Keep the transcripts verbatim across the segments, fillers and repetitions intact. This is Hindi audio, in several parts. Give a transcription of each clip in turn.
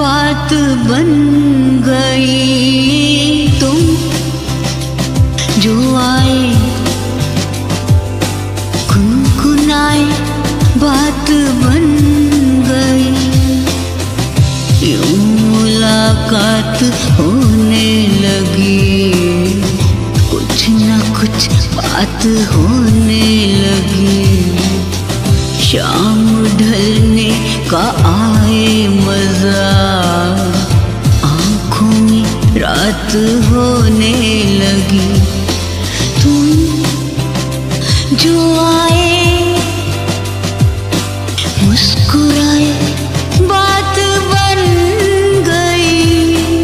बात बन गई। तुम जो आए गुनगुनाए बात बन गई। यूं मुलाकात होने लगी, कुछ न कुछ बात होने लगी। शाम ढलने का आए मजा, आँखों में रात होने लगी। तुम जो आए मुस्कुराए बात बन गई।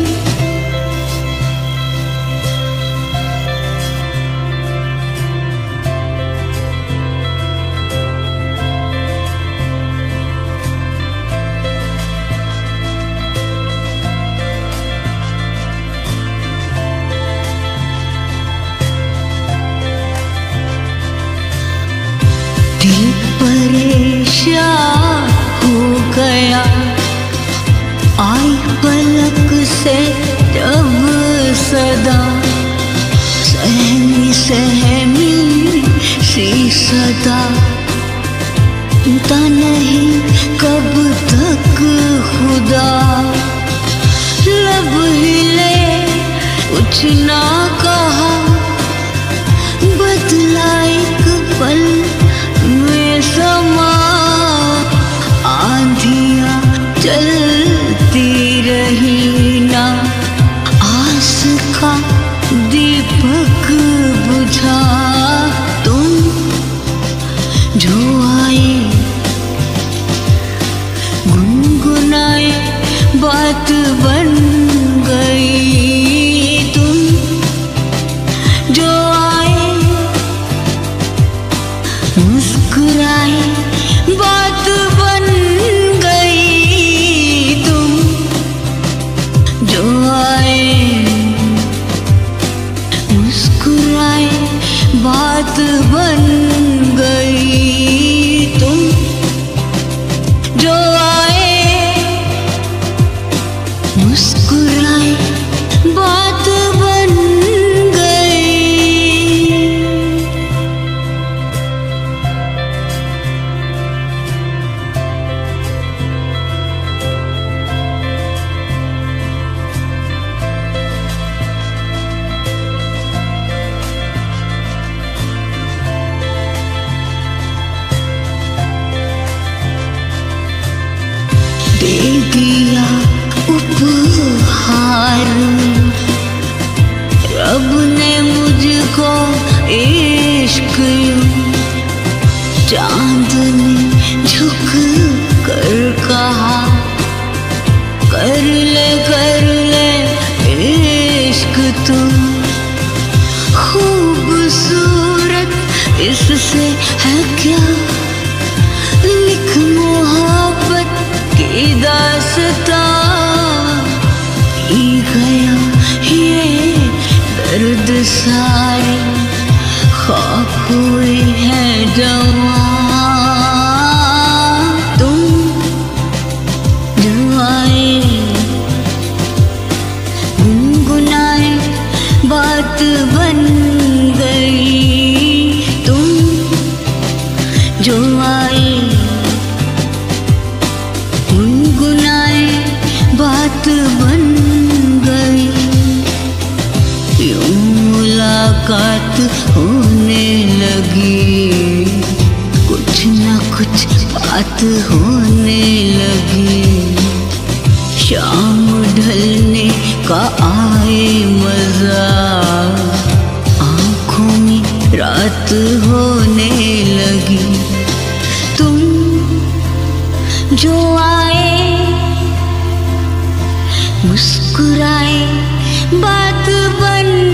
दिल परेशान हो गया, आई पलक से जब सदा। सहमी सहमी सी सदा, पता नहीं कब तक खुदा। लब हिले कुछ ना कहा, बदला एक पल में समा। आंधियां चलती रही ना, आस का दीपक बुझा। तुम जो आए गुनगुनाए बात बन गई। तुम जो आए मुस्कुराए बात बन गई। तुम जो आए मुस्कुराए बात बन गई। तुम जो आए मुस्कुराए बात बन गई। दे दिया उपहार रब ने मुझको इश्क। चांद ने झुक कर कहा, कर ले कर ले इश्क तू। खूबसूरत इससे है क्या, लिख मोहब्बत की दास्तां। पी गया ये दर्द सारे, खाक हुई है जवां। तुम जो आए गुनगुनाए बात बन गई। तुम जो आए गुनगुनाए बात बन गई। यूं मुलाकात होने लगी, कुछ न कुछ बात होने लगी। शाम ढलने का आए मजा, आँखों में रात होने लगी। तुम जो आए मुस्कुराए बात बन